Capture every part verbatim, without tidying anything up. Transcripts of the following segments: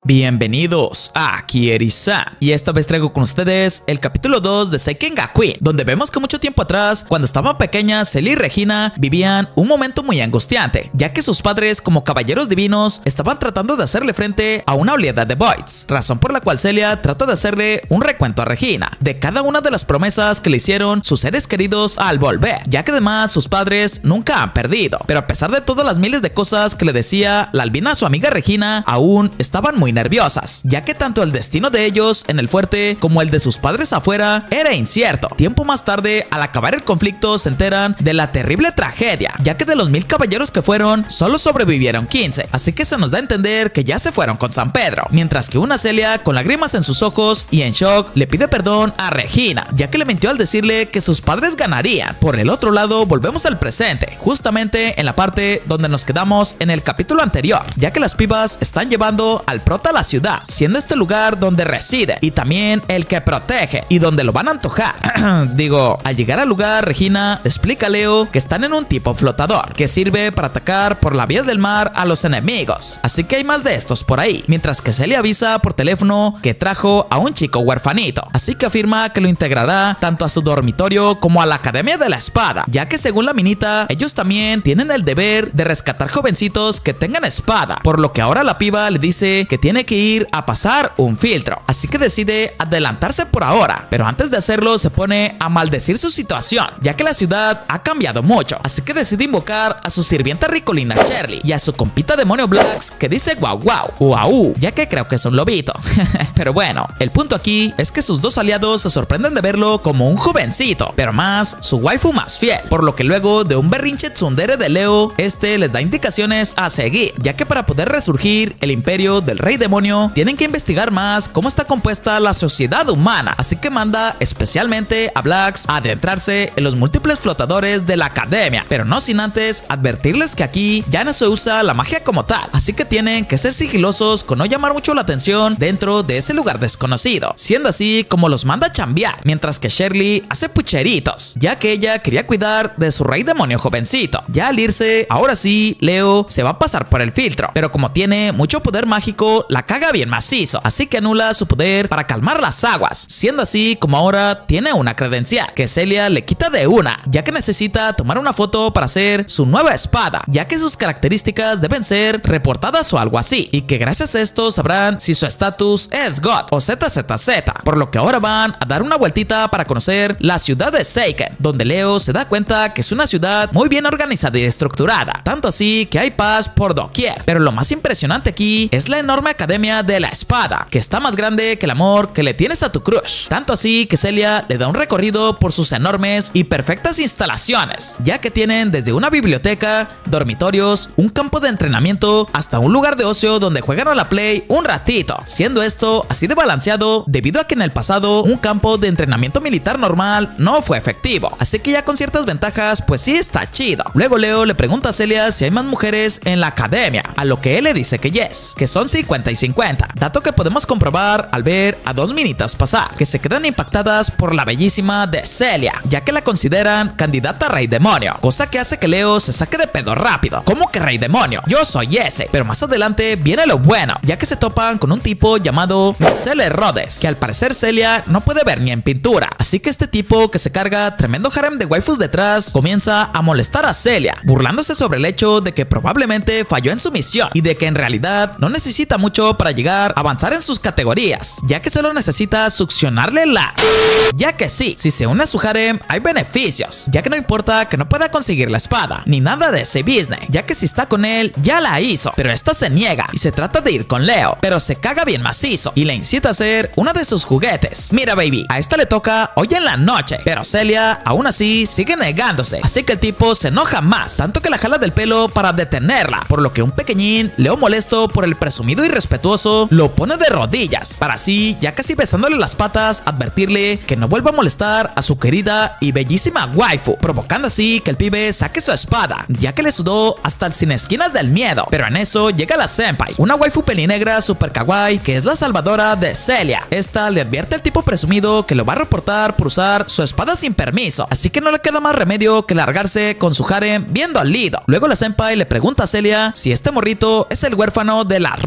Bienvenidos a Kieri-san, y esta vez traigo con ustedes el capítulo dos de Seiken ga Queen, donde vemos que mucho tiempo atrás, cuando estaban pequeñas, Celia y Regina vivían un momento muy angustiante, ya que sus padres, como caballeros divinos, estaban tratando de hacerle frente a una oleada de voids, razón por la cual Celia trata de hacerle un recuento a Regina de cada una de las promesas que le hicieron sus seres queridos al volver, ya que además sus padres nunca han perdido, pero a pesar de todas las miles de cosas que le decía la albina a su amiga Regina, aún estaban muy nerviosas, ya que tanto el destino de ellos en el fuerte como el de sus padres afuera era incierto. Tiempo más tarde, al acabar el conflicto, se enteran de la terrible tragedia, ya que de los mil caballeros que fueron, solo sobrevivieron quince, así que se nos da a entender que ya se fueron con San Pedro, mientras que una Celia, con lágrimas en sus ojos y en shock, le pide perdón a Regina, ya que le mintió al decirle que sus padres ganarían. Por el otro lado, volvemos al presente, justamente en la parte donde nos quedamos en el capítulo anterior, ya que las pibas están llevando al prota a la ciudad, siendo este lugar donde reside y también el que protege y donde lo van a antojar. Digo, al llegar al lugar, Regina explica a Leo que están en un tipo flotador que sirve para atacar por la vía del mar a los enemigos, así que hay más de estos por ahí, mientras que Celia avisa por teléfono que trajo a un chico huerfanito, así que afirma que lo integrará tanto a su dormitorio como a la Academia de la Espada, ya que según la minita, ellos también tienen el deber de rescatar jovencitos que tengan espada, por lo que ahora la piba le dice que tiene que ir a pasar un filtro, así que decide adelantarse por ahora, pero antes de hacerlo se pone a maldecir su situación, ya que la ciudad ha cambiado mucho, así que decide invocar a su sirvienta ricolina Shirley y a su compita demonio Blacks, que dice guau guau, guau, ya que creo que es un lobito. Pero bueno, el punto aquí es que sus dos aliados se sorprenden de verlo como un jovencito, pero más su waifu más fiel, por lo que luego de un berrinche tsundere de Leo, este les da indicaciones a seguir, ya que para poder resurgir el imperio del rey demonio tienen que investigar más cómo está compuesta la sociedad humana, así que manda especialmente a Blacks a adentrarse en los múltiples flotadores de la academia, pero no sin antes advertirles que aquí ya no se usa la magia como tal, así que tienen que ser sigilosos con no llamar mucho la atención dentro de ese lugar desconocido, siendo así como los manda a chambear, mientras que Shirley hace pucheritos, ya que ella quería cuidar de su rey demonio jovencito. Ya al irse, ahora sí, Leo se va a pasar por el filtro, pero como tiene mucho poder mágico, la caga bien macizo, así que anula su poder para calmar las aguas, siendo así como ahora tiene una credencial que Celia le quita de una, ya que necesita tomar una foto para hacer su nueva espada, ya que sus características deben ser reportadas o algo así, y que gracias a esto sabrán si su estatus es God o Z Z Z, por lo que ahora van a dar una vueltita para conocer la ciudad de Seiken, donde Leo se da cuenta que es una ciudad muy bien organizada y estructurada, tanto así que hay paz por doquier, pero lo más impresionante aquí es la enorme academia de la espada, que está más grande que el amor que le tienes a tu crush, tanto así que Celia le da un recorrido por sus enormes y perfectas instalaciones, ya que tienen desde una biblioteca, dormitorios, un campo de entrenamiento, hasta un lugar de ocio donde juegan a la play un ratito, siendo esto así de balanceado debido a que en el pasado un campo de entrenamiento militar normal no fue efectivo, así que ya con ciertas ventajas pues sí está chido. Luego Leo le pregunta a Celia si hay más mujeres en la academia, a lo que él le dice que yes, que son cincuenta y cincuenta, dato que podemos comprobar al ver a dos minitas pasar, que se quedan impactadas por la bellísima de Celia, ya que la consideran candidata a rey demonio, cosa que hace que Leo se saque de pedo rápido. ¿Cómo que rey demonio? Yo soy ese. Pero más adelante viene lo bueno, ya que se topan con un tipo llamado Marcelo Rhodes, que al parecer Celia no puede ver ni en pintura, así que este tipo, que se carga tremendo harem de waifus detrás, comienza a molestar a Celia, burlándose sobre el hecho de que probablemente falló en su misión y de que en realidad no necesita mucho para llegar a avanzar en sus categorías, ya que solo necesita succionarle la... Ya que sí, si se une a su harem hay beneficios, ya que no importa que no pueda conseguir la espada, ni nada de ese business, ya que si está con él ya la hizo, pero esta se niega y se trata de ir con Leo, pero se caga bien macizo y le incita a ser una de sus juguetes. Mira baby, a esta le toca hoy en la noche, pero Celia aún así sigue negándose, así que el tipo se enoja más, tanto que la jala del pelo para detenerla, por lo que un pequeñín, Leo molesto por el presumido irrespetuoso, lo pone de rodillas, para así, ya casi besándole las patas, advertirle que no vuelva a molestar a su querida y bellísima waifu, provocando así que el pibe saque su espada, ya que le sudó hasta el sin esquinas del miedo. Pero en eso llega la senpai, una waifu pelinegra super kawaii que es la salvadora de Celia. Esta le advierte al tipo presumido que lo va a reportar por usar su espada sin permiso, así que no le queda más remedio que largarse con su harem viendo al lido. Luego la senpai le pregunta a Celia si este morrito es el huérfano de las ruinas,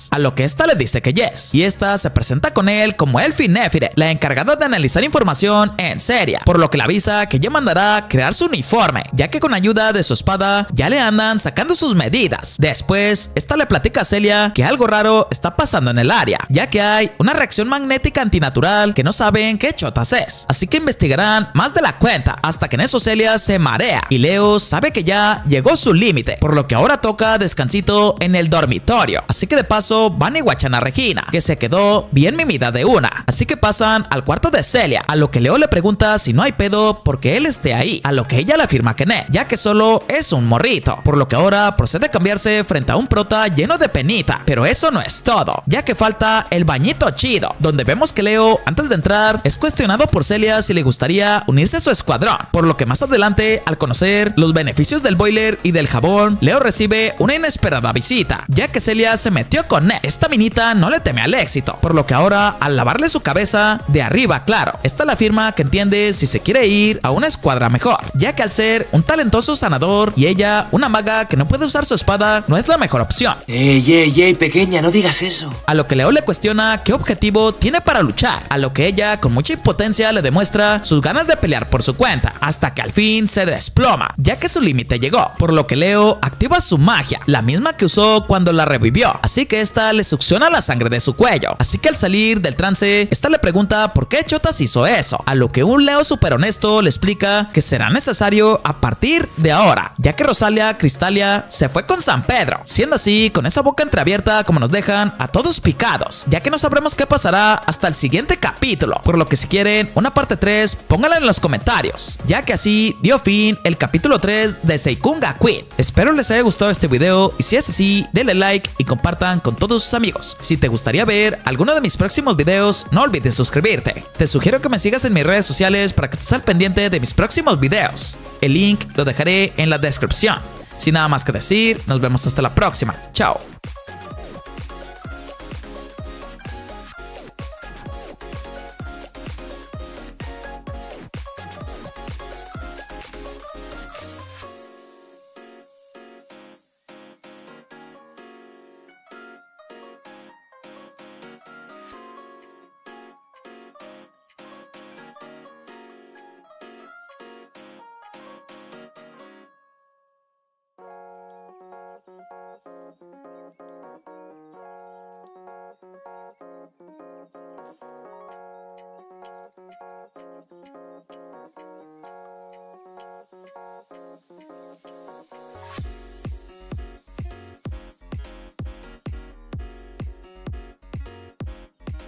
preguntas, a lo que esta le dice que yes, y esta se presenta con él como Elfie Nefire, la encargada de analizar información en Seria, por lo que le avisa que ya mandará crear su uniforme, ya que con ayuda de su espada ya le andan sacando sus medidas. Después, esta le platica a Celia que algo raro está pasando en el área, ya que hay una reacción magnética antinatural que no saben qué chotas es, así que investigarán más de la cuenta, hasta que en eso Celia se marea y Leo sabe que ya llegó su límite, por lo que ahora toca descansito en el dormitorio, así que de paso van y guachan a Regina, que se quedó bien mimida de una, así que pasan al cuarto de Celia, a lo que Leo le pregunta si no hay pedo porque él esté ahí, a lo que ella le afirma que no, ya que solo es un morrito, por lo que ahora procede a cambiarse frente a un prota lleno de penita, pero eso no es todo, ya que falta el bañito chido, donde vemos que Leo antes de entrar es cuestionado por Celia si le gustaría unirse a su escuadrón, por lo que más adelante, al conocer los beneficios del boiler y del jabón, Leo recibe una inesperada visita, ya que Celia se metió con él. Esta minita no le teme al éxito, por lo que ahora al lavarle su cabeza de arriba, claro, esta le afirma que entiende si se quiere ir a una escuadra mejor, ya que al ser un talentoso sanador y ella una maga que no puede usar su espada, no es la mejor opción. Ey, ey, ey, pequeña, no digas eso. A lo que Leo le cuestiona qué objetivo tiene para luchar, a lo que ella con mucha impotencia le demuestra sus ganas de pelear por su cuenta, hasta que al fin se desploma, ya que su límite llegó, por lo que Leo activa su magia, la misma que usó cuando la revivió, así que esta le succiona la sangre de su cuello, así que al salir del trance, esta le pregunta por qué chotas hizo eso, a lo que un Leo súper honesto le explica que será necesario a partir de ahora, ya que Rosalia Cristalia se fue con San Pedro, siendo así con esa boca entreabierta como nos dejan a todos picados, ya que no sabremos qué pasará hasta el siguiente capítulo, por lo que si quieren una parte tres, pónganla en los comentarios, ya que así dio fin el capítulo tres de Seikun ga Queen. Espero les haya gustado este video y si es así, denle like y compartan con todos sus amigos. Si te gustaría ver alguno de mis próximos videos, no olvides suscribirte. Te sugiero que me sigas en mis redes sociales para que estés al pendiente de mis próximos videos. El link lo dejaré en la descripción. Sin nada más que decir, nos vemos hasta la próxima. Chao.